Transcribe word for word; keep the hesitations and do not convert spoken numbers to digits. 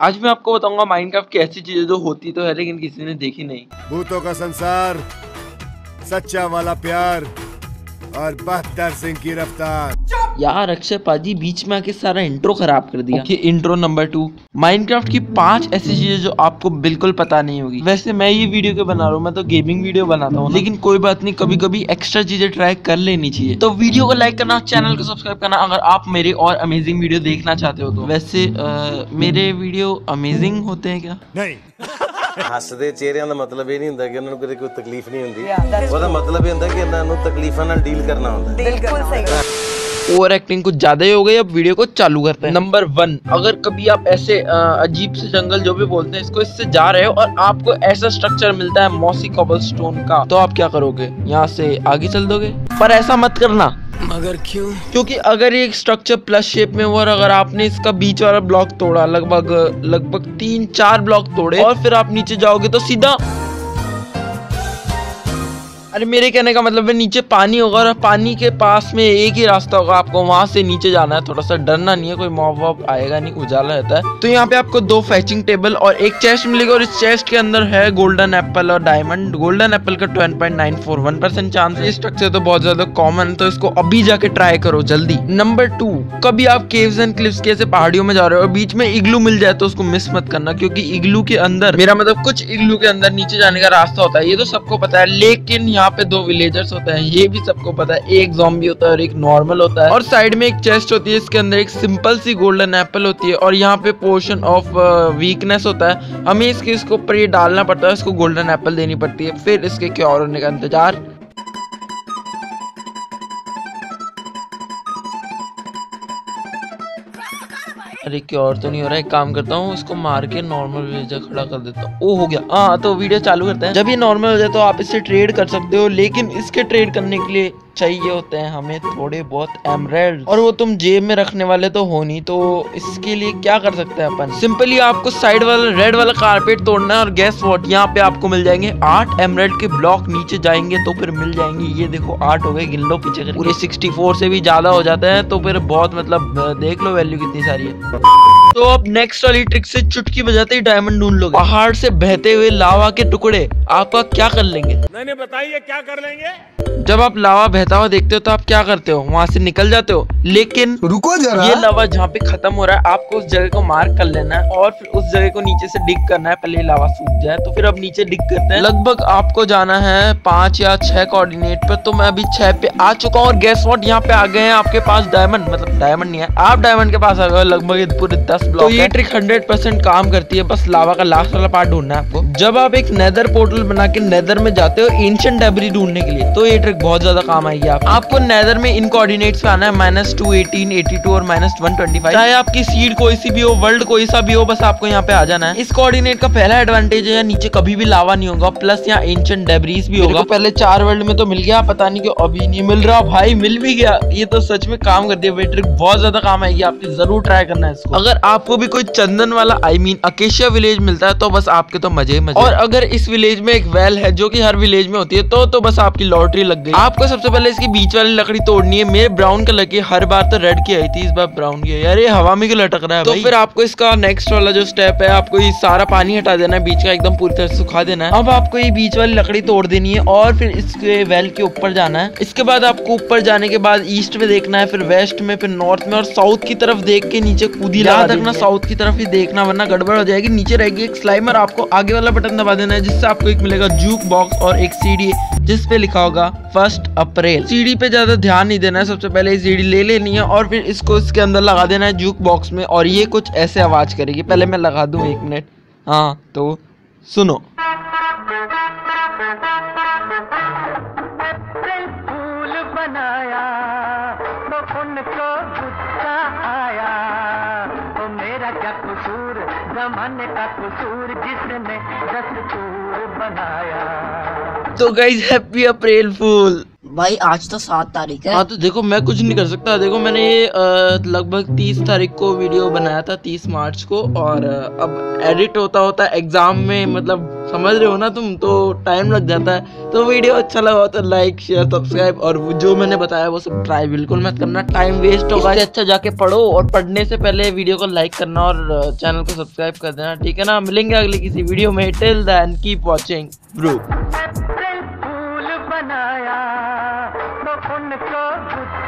आज मैं आपको बताऊंगा माइनक्राफ्ट की ऐसी चीजें जो होती तो है लेकिन किसी ने देखी नहीं। भूतों का संसार, सच्चा वाला प्यार और बहत्तर सिंह की रफ्तार। यार अक्षय पाजी बीच में आके सारा इंट्रो खराब कर दिया। Okay, intro number two, Minecraft की पांच ऐसी चीजें जो आपको बिल्कुल पता नहीं होगी। वैसे मैं ये वीडियो क्यों बना रहा हूँ, मैं तो गेमिंग वीडियो बनाता हूँ, लेकिन कोई बात नहीं, कभी कभी एक्स्ट्रा चीजें ट्राई कर लेनी चाहिए। तो वीडियो को लाइक करना, चैनल को सब्सक्राइब करना अगर आप मेरे और अमेजिंग वीडियो देखना चाहते हो तो। वैसे आ, मेरे वीडियो अमेजिंग होते हैं क्या? नहीं। हसदे चेहरिਆਂ ਦਾ मतलब ਇਹ ਨਹੀਂ ਹੁੰਦਾ ਕਿ ਉਹਨਾਂ ਨੂੰ ਕਦੇ ਕੋਈ ਤਕਲੀਫ ਨਹੀਂ ਹੁੰਦੀ। ਉਹਦਾ मतलब ਇਹ ਹੁੰਦਾ ਕਿ ਇਹਨਾਂ ਨੂੰ ਤਕਲੀਫਾਂ ਨਾਲ ਡੀਲ ਕਰਨਾ ਹੁੰਦਾ। बिल्कुल सही। ओवर एक्टिंग कुछ ज्यादा ही हो गई। अब वीडियो को चालू करते हैं। नंबर वन, अगर कभी आप ऐसे अजीब से जंगल जो भी बोलते हैं इसको, इससे जा रहे हो और आपको ऐसा स्ट्रक्चर मिलता है मॉसी कॉबलस्टोन का, तो आप क्या करोगे? यहाँ से आगे चल दोगे? पर ऐसा मत करना। मगर क्यों? क्योंकि अगर ये स्ट्रक्चर प्लस शेप में हुआ और अगर आपने इसका बीच वाला ब्लॉक तोड़ा, लगभग लगभग तीन चार ब्लॉक तोड़े और फिर आप नीचे जाओगे तो सीधा, अरे मेरे कहने का मतलब है नीचे पानी होगा और पानी के पास में एक ही रास्ता होगा, आपको वहां से नीचे जाना है। थोड़ा सा डरना नहीं है, कोई मॉब वॉब आएगा नहीं, उजाला रहता है। तो यहाँ पे आपको दो फैचिंग टेबल और एक चेस्ट मिलेगा और इस चेस्ट के अंदर है गोल्डन एप्पल और डायमंड। गोल्डन एप्पल का twelve point nine four one percent chance है। स्ट्रक्चर तो बहुत ज्यादा कॉमन है, तो इसको अभी जाके ट्राई करो जल्दी। नंबर टू, कभी आप केव्स एंड क्लिफ्स के ऐसे पहाड़ियों में जा रहे हो और बीच में इग्लू मिल जाए तो उसको मिस मत करना, क्योंकि इग्लू के अंदर, मेरा मतलब कुछ इग्लू के अंदर नीचे जाने का रास्ता होता है, ये तो सबको पता है। लेकिन यहाँ पे दो विलेजर होता है, ये भी सबको पता है। एक ज़ॉम्बी होता है और एक नॉर्मल होता है, और साइड में एक चेस्ट होती है, इसके अंदर एक सिंपल सी गोल्डन एप्पल होती है और यहाँ पे पोर्शन ऑफ वीकनेस होता है। हमें इसके इसके ऊपर ये डालना पड़ता है, इसको गोल्डन एप्पल देनी पड़ती है, फिर इसके क्योर होने का इंतजार। अरे क्योर तो नहीं हो रहा है, एक काम करता हूँ, इसको मार के नॉर्मल विलेजर खड़ा कर देता हूँ। ओ हो गया। हाँ तो वीडियो चालू करते हैं। जब ये नॉर्मल हो जाए तो आप इससे ट्रेड कर सकते हो, लेकिन इसके ट्रेड करने के लिए चाहिए होते हैं हमें थोड़े बहुत एमराल्ड, और वो तुम जेब में रखने वाले तो हो नहीं। तो इसके लिए क्या कर सकते हैं अपन? सिंपली आपको साइड वाला रेड वाला कारपेट तोड़ना है और गैस व्हाट, यहाँ पे आपको मिल जाएंगे आठ एमराल्ड के ब्लॉक। नीचे जाएंगे तो फिर मिल जाएंगे, ये देखो आठ हो गए, गिन लो पीछे करके। पूरे सिक्सटी फोर से भी ज्यादा हो जाते हैं, तो फिर बहुत मतलब देख लो वैल्यू कितनी सारी है। तो अब नेक्स्ट वाली ट्रिक से चुटकी बजाते ही डायमंड ढूंढ लोगे। पहाड़ से बहते हुए लावा के टुकड़े आपका क्या कर लेंगे? नहीं बताइए क्या कर लेंगे? जब आप लावा बहता हुआ देखते हो तो आप क्या करते हो? वहां से निकल जाते हो। लेकिन रुको जरा, ये लावा जहाँ पे खत्म हो रहा है आपको उस जगह को मार्क कर लेना है और फिर उस जगह को नीचे से डिग करना है। पहले लावा सूख जाए तो फिर अब नीचे डिग करते हैं। लगभग आपको जाना है पांच या छह कोऑर्डिनेट पर, तो मैं अभी छह पे आ चुका हूँ। और गैस व्हाट, यहाँ पे आ गए हैं आपके पास डायमंड, मतलब डायमंड नहीं है, आप डायमंड के पास आ गए। लगभग पूरे दस ब्लॉक। तो ये ट्रिक हंड्रेड परसेंट काम करती है, बस लावा का लास्ट वाला पार्ट ढूंढना है आपको। जब आप एक नेदर पोर्टल बना के नेदर में जाते हो एंशिएंट डेब्री ढूंढने के लिए, तो ये ट्रिक बहुत ज्यादा काम आएगी। आप, आपको नेदर में इन कोऑर्डिनेट्स पे आना है, minus two eighteen eighty two और माइनस वन ट्वेंटी फाइव। चाहे आपकी सीड कोई सी भी हो, वर्ल्ड कोई सा भी हो, बस आपको यहाँ पे आ जाना है। इस कोऑर्डिनेट का पहला एडवांटेज है नीचे कभी भी लावा नहीं होगा, प्लस यहाँ एंशिएंट डेब्रीज भी होगा। पहले चार वर्ल्ड में तो मिल गया, पता नहीं क्यों अभी नहीं मिल रहा। भाई मिल भी गया, ये तो सच में काम कर दिया। ट्रिक बहुत ज्यादा काम आएगी, आपकी जरूर ट्राई करना है इसको। अगर आपको भी कोई चंदन वाला आई मीन अकेशिया विलेज मिलता है तो बस आपके तो मजे ही मजे। और अगर इस विलेज में एक वेल है जो कि हर विलेज में होती है, तो तो बस आपकी लॉटरी लग गई। आपको सबसे पहले इसकी बीच वाली लकड़ी तोड़नी है। मेरे ब्राउन कलर की, हर बार तो रेड की आई थी, इस बार ब्राउन की है। यार ये हवा में क्यों लटक रहा है? तो फिर आपको इसका नेक्स्ट वाला जो स्टेप है, आपको ये सारा पानी हटा देना है बीच का, एकदम पूरी तरह से सुखा देना है। अब आपको ये बीच वाली लकड़ी तोड़ देनी है और फिर इसके वेल के ऊपर जाना है। इसके बाद आपको ऊपर जाने के बाद ईस्ट में देखना है, फिर वेस्ट में, फिर नॉर्थ में और साउथ की तरफ देख के नीचे कूदी लगा देना। साउथ की तरफ ही देखना वरना गड़बड़ हो जाएगी। नीचे रहेगी एक स्लाइमर, आपको आगे वाला बटन दबा देना है, जिससे आपको एक मिलेगा जूक बॉक्स और एक सीडी जिस पे लिखा होगा फर्स्ट अप्रैल। सीडी पे ज्यादा ध्यान नहीं देना है, सबसे पहले सीडी ले लेनी है और फिर इसको इसके अंदर लगा देना है जूक बॉक्स में, और ये कुछ ऐसे आवाज करेगी। पहले मैं लगा दूं एक मिनट। हाँ तो सुनो। फूल बनाया तो उनको गुस्सा आया, तो मेरा क्या कसूर, जमाने का कसूर जिसने दस्तूर बनाया। तो गाइस हैप्पी अप्रैल फूल। भाई आज तो सात तारीख है। हाँ तो देखो मैं कुछ नहीं कर सकता। देखो मैंने ये लगभग तीस तारीख को वीडियो बनाया था, तीस मार्च को, और अब एडिट होता होता एग्जाम में मतलब समझ रहे हो ना तुम, तो टाइम लग जाता है। तो वीडियो अच्छा लगा तो लाइक शेयर सब्सक्राइब और जो मैंने बताया वो सब ट्राई बिल्कुल मत करना, टाइम वेस्ट होगा। इससे अच्छा जाके पढ़ो और पढ़ने से पहले वीडियो को लाइक करना और चैनल को सब्सक्राइब कर देना, ठीक है ना। मिलेंगे अगले किसी वीडियो में, till then keep watching bro. बनाया तो उनको